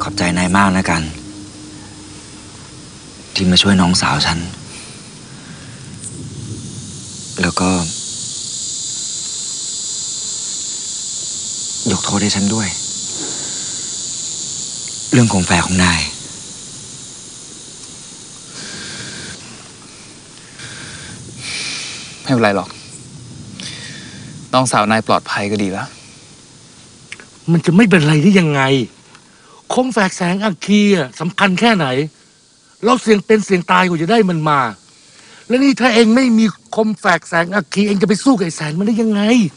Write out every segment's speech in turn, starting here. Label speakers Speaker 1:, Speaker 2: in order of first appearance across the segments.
Speaker 1: ขอบใจนายมากนะกันที่มาช่วยน้องสาวฉันแล้วก็ยกโทษให้ฉันด้วยเรื่องของแฟนของนาย
Speaker 2: ไม่เป็นไรหรอกน้องสาวนายปลอดภัยก็ดีแล้ว
Speaker 3: มันจะไม่เป็นไรได้ยังไงคมแฝกแสงอัคคีสำคัญแค่ไหนเราเสี่ยงเป็นเสี่ยงตายกว่าจะได้มันมาแล้วนี่ถ้าเองไม่มีคมแฝกแสงอัคคีเองจะไปสู้กับไอ้แสนมันได้ยังไง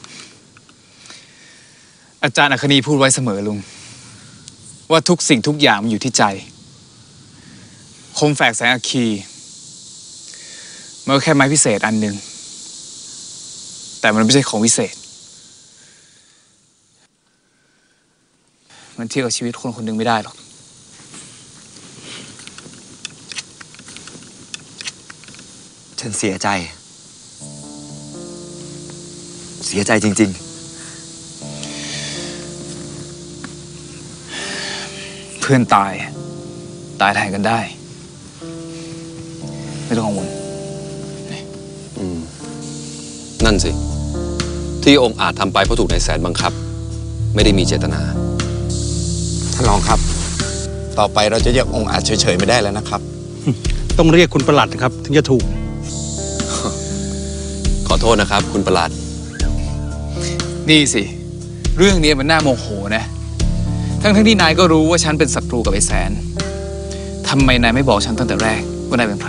Speaker 2: อาจารย์อัคนีพูดไว้เสมอลุงว่าทุกสิ่งทุกอย่างมันอยู่ที่ใจคมแฝกแสงอัคคีมันก็แค่ไม้พิเศษอันหนึ่งแต่มันไม่ใช่ของวิเศษมันเทียบกับชีวิตคนคนหนึ่งไม่ได้หรอก
Speaker 1: ฉันเสียใจจริง
Speaker 2: ๆเพื่อนตายแทนกันได้ไม่ต้องกังวล
Speaker 4: นั่นสิที่องค์อาจทำไปเพราะถูกนายแสนบังคับไม่ได้มีเจตนา
Speaker 5: ท่านรองครับต่อไปเราจะเรียกองค์อาจเฉยๆไม่ได้แล้วนะครับ
Speaker 3: ต้องเรียกคุณประหลัดนะครับถึงจะถูก
Speaker 4: ขอโทษนะครับคุณประหลัด
Speaker 2: นี่สิเรื่องนี้มันน่าโมโหนะทั้งที่นายก็รู้ว่าฉันเป็นศัตรูกับไอ้แสนทำไมนายไม่บอกฉันตั้งแต่แรกว่านายเป็นใคร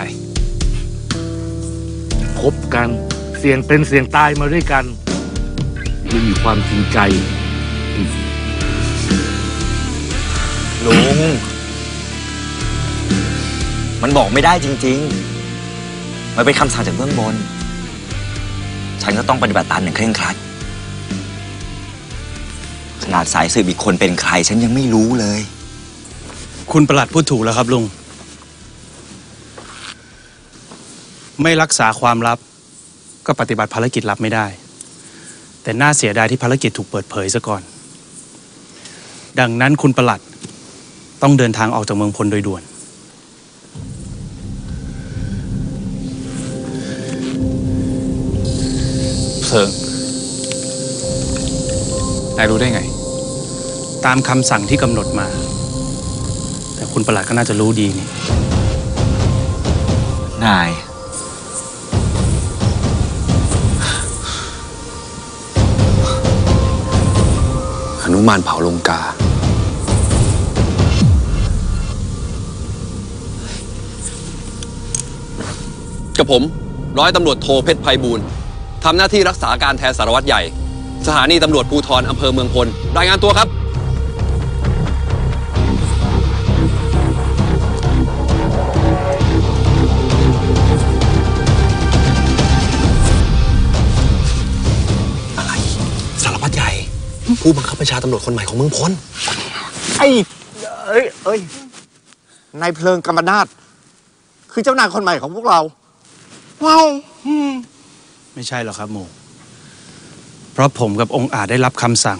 Speaker 3: คบกันเสี่ยงเป็นเสี่ยงตายมาด้วยกันไม่มีความจริงใจ
Speaker 1: ลุงมันบอกไม่ได้จริงๆมันเป็นคำสั่งจากเบื้องบนฉันก็ต้องปฏิบัติตามอย่างเคร่งครัดขนาดสายสืบอีกคนเป็นใครฉันยังไม่รู้เลย
Speaker 3: คุณประหลัดพูดถูกแล้วครับลุงไม่รักษาความลับก็ปฏิบัติภารกิจลับไม่ได้แต่น่าเสียดายที่ภารกิจถูกเปิดเผยซะก่อนดังนั้นคุณประหลัดต้องเดินทางออกจากเมืองพลโดยด่วน
Speaker 2: เพลิงนายรู้ได้ไง
Speaker 3: ตามคำสั่งที่กำหนดมาแต่คุณประหลัดก็น่าจะรู้ดีนี่
Speaker 1: นาย
Speaker 4: หนุมานเผาลงกากับผมร้อยตำรวจโทเพชรไพบูลย์ทำหน้าที่รักษาการแทนสารวัตรใหญ่สถานีตำรวจภูธรอำเภอเมืองพลรายงานตัวครับ
Speaker 5: อะไรสารวัตรใหญ่ผู้บังคับบัญชาตำรวจคนใหม่ของเมืองพลเอ้ยนายเพลิงกำมนาถคือเจ้านายคนใหม่ของพวกเราว้าว
Speaker 3: ไม่ใช่หรอกครับหมูเพราะผมกับองค์อาจได้รับคำสั่ง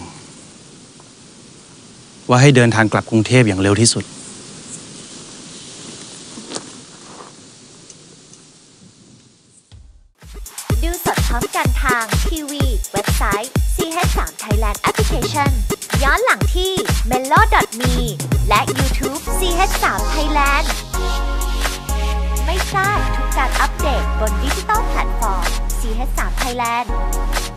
Speaker 3: ว่าให้เดินทางกลับกรุงเทพอย่างเร็วที่สุด
Speaker 6: ดูสดพร้อมกันทางทีวีเว็บไซต์ CH3 Thailand Application ย้อนหลังที่ melo.me และ YouTube CH3 Thailand ไม่พลาดทุกการอัปเดตบนดิจิตอลแพลตฟอร์ม CH3 Thailand